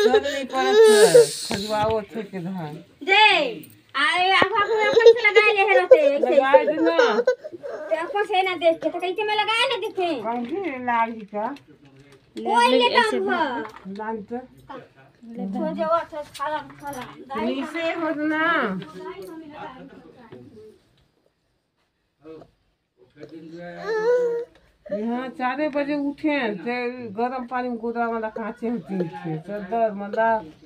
सब नहीं परत खजवाओ थे के धान जे आए आफा को अपन से लगाए ले रहते लगाए दे ना ते अपन से ना देख के तो कैसे में लगाए ना देखे कहीं लागी का कोई ले काम है लान तो तो जो अच्छा खाला नीचे हो ना यहाँ 4 बजे उठे ते गरम पानी में गोदरा वाला कांचे होती थे सदर मंदा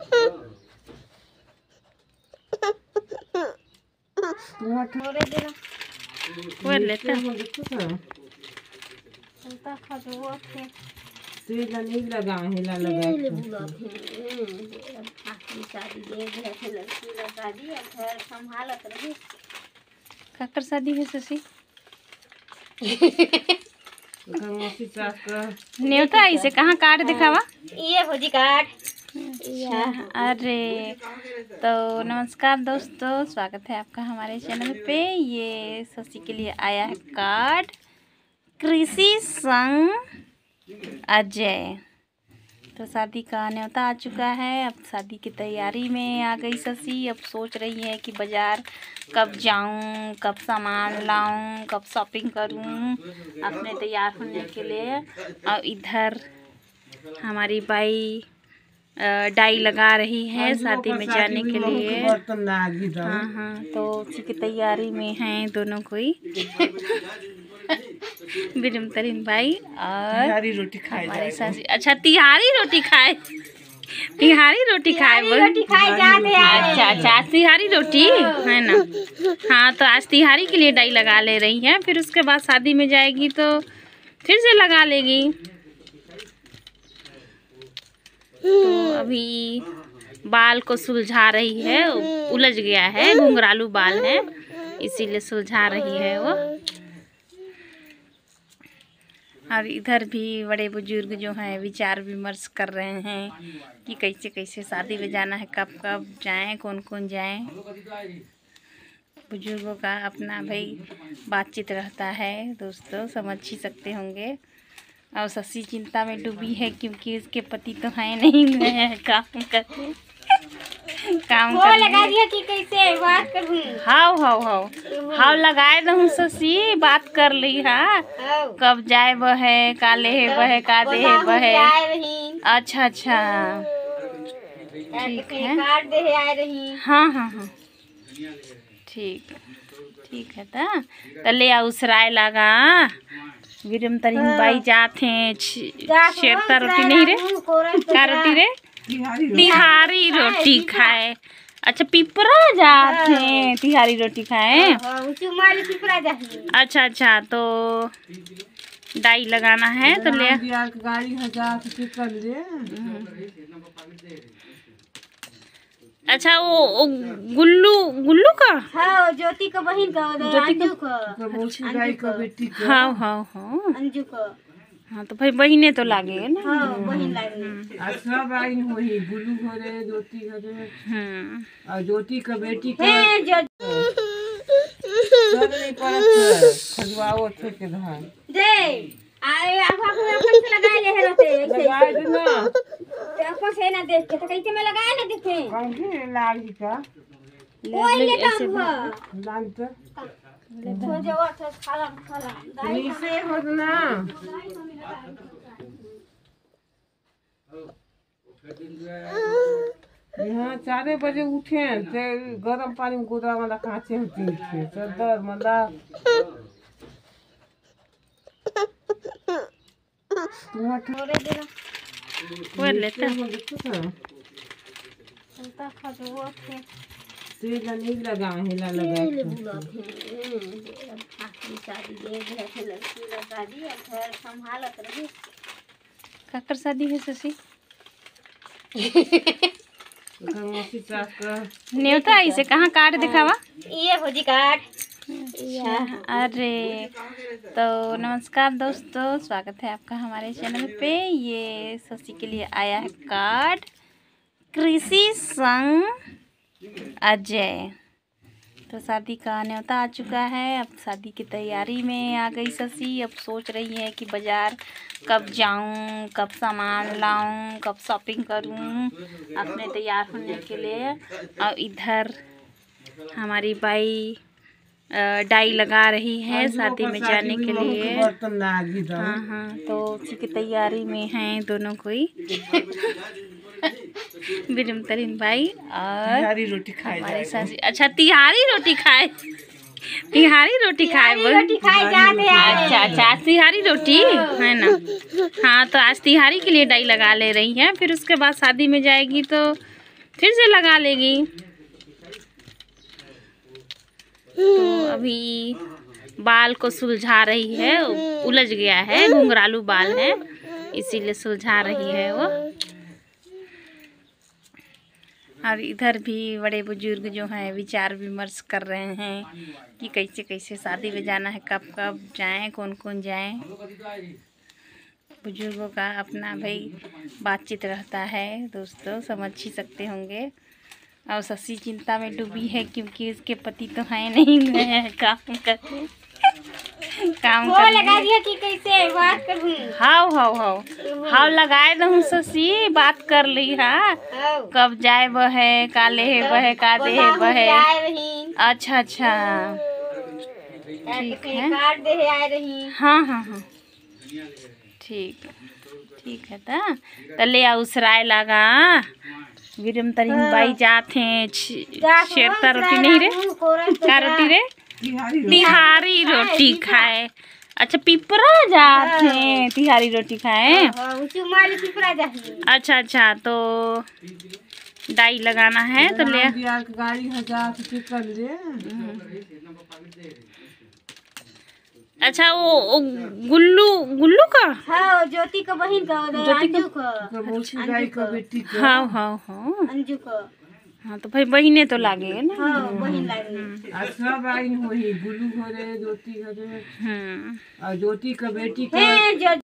तुम थोड़े दिन वो लेते हैं उनका खजवा थे तेल नहीं लगा हिला लगा ले बुला थे आखिरी शादी दे गए थे लड़की लगा दी घर संभालत रही काकर शादी है शशि न्योता इसे कहाँ काट दिखावा ये भोजी काट अरे तो नमस्कार दोस्तों, स्वागत है आपका हमारे चैनल पे। ये शशि के लिए आया है कार्ड कृषि संघ अजय। तो शादी का न्योता आ चुका है, अब शादी की तैयारी में आ गई शशि। अब सोच रही है कि बाज़ार कब जाऊं, कब सामान लाऊं, कब शॉपिंग करूं अपने तैयार होने के लिए। और इधर हमारी बाई डाई लगा रही है शादी में जाने के लिए। हाँ हाँ, तो उसी की तैयारी में हैं दोनों कोई बिरम तरीन भाई और तिहारी रोटी खाए हमारी सासी। अच्छा, तिहारी रोटी खाए, तिहारी रोटी खाए अच्छा अच्छा, तिहारी रोटी है ना। हाँ, तो आज तिहारी के लिए डाई लगा ले रही है, फिर उसके बाद शादी में जाएगी तो फिर से लगा लेगी। तो अभी बाल को सुलझा रही है, उलझ गया है, घुंघरालू बाल है, इसीलिए सुलझा रही है वो। और इधर भी बड़े बुजुर्ग जो हैं विचार विमर्श कर रहे हैं कि कैसे कैसे शादी में जाना है, कब कब जाएं, कौन कौन जाएं। बुजुर्गों का अपना भाई बातचीत रहता है दोस्तों, समझ ही सकते होंगे। और शशि चिंता में डूबी है क्योंकि उसके पति तो हैं नहीं, गए हैं काम करने, काम वो लगा दिया कि कैसे बात करूं। हाव लगाए रहूं शशि, बात कर ली। हाँ, कब जाए बहे, काले है बहे, का दे है बहे। अच्छा अच्छा, ठीक है, कार्ड दे आए रही। हाँ हाँ हाँ, ठीक ठीक है। तो ले उसराय लगा विरम तरीन बाई जाते हैं शेरता रोटी नहीं रे, क्या रोटी रे, तिहारी रोटी खाए। अच्छा, पिपरा जाते हैं तिहारी रोटी खाए। अच्छा अच्छा, तो डाई लगाना है तो ले गाड़ी हजार कर ले। अच्छा, वो गुल्लू गुल्लू का, हाँ, ज्योति का बहन का, अंजू का बेटी का। हाँ हाँ हाँ, अंजू का। हाँ, तो भाई बहिने तो लागेगा ना। हाँ, बहन लागे। अच्छा, भाई वही गुल्लू घरे, ज्योति घरे, और ज्योति का बेटी का सब नहीं परत खजवाओ थे के धान जे आए आफा को अपन से लगाए ले रहते लगाए दे ना ते अपन से ना देख के तो कैसे में लगाए ना देखे कहीं लागी का कोई ले काम है लान तो तो जो अच्छा खाला नीचे हो ना यहाँ 4 बजे उठे ते गरम पानी में गोदरा वाला कांचे होती थे सदर मंदा तुम थोड़े दिन वो लेते हैं उनका खजवा थे तेल नहीं लगा हिला लगा ले बुला थे आखिरी शादी दे गए थे लड़की लगा दी घर संभालत रही। काकर शादी है शशि न्योता इसे कहाँ काट दिखावा ये भोजी काट। अरे तो नमस्कार दोस्तों, स्वागत है आपका हमारे चैनल पे। ये शशि के लिए आया है कार्ड कृषि संघ अजय। तो शादी का न्योता आ चुका है। अब शादी की तैयारी में आ गई शशि। अब सोच रही है कि बाज़ार कब जाऊं, कब सामान लाऊं, कब शॉपिंग करूं अपने तैयार होने के लिए। और इधर हमारी बाई डाई लगा रही है शादी में जाने के लिए। हाँ हाँ, तो उसी की तैयारी में हैं दोनों कोई। बिरमतरीन भाई और रोटी खाए हमारी सासी। अच्छा, तिहारी रोटी खाए, तिहारी रोटी खाए बोल। अच्छा अच्छा, आज तिहारी रोटी है ना। हाँ, तो आज तिहारी के लिए डाई लगा ले रही है, फिर उसके बाद शादी में जाएगी तो फिर से लगा लेगी। तो अभी बाल को सुलझा रही है, उलझ गया है, घुंघरालू बाल है, इसीलिए सुलझा रही है वो। और इधर भी बड़े बुजुर्ग जो हैं विचार विमर्श कर रहे हैं कि कैसे कैसे शादी में जाना है, कब कब जाएं, कौन कौन जाएं। बुजुर्गों का अपना भाई बातचीत रहता है दोस्तों, समझ ही सकते होंगे। और शशि चिंता में डूबी है क्योंकि उसके पति तो हैं नहीं, गए हैं काम करते, काम वो लगा दिया कि कैसे बात करूं। हाव लगाए दहूँ शशि, बात कर ली। हाँ, कब जाए बहे, का ले बहे, का दे बहे। अच्छा अच्छा, ठीक है, कार्ड दे आए रही। हाँ हाँ हाँ, ठीक है। तो ले उसराय लगा बिरमतरीन बाई जाते हैं। शेरता रोटी नहीं रे, क्या रोटी रे? तिहारी रोटी खाए। अच्छा, पिपरा जाते हैं तिहारी रोटी खाए। अच्छा अच्छा, तो डाई लगाना है तो ले गाड़ी हजार ले। अच्छा, वो गुल्लू का, हाँ, ज्योति का बहन का, अंजू का बेटी का। हाँ हाँ हाँ, अंजू का। हाँ, तो भाई बहिने तो लागे ना। हाँ, बहन लागे। अच्छा, बाइन होई गुल्लू घरे, ज्योति घरे, और ज्योति का बेटी का।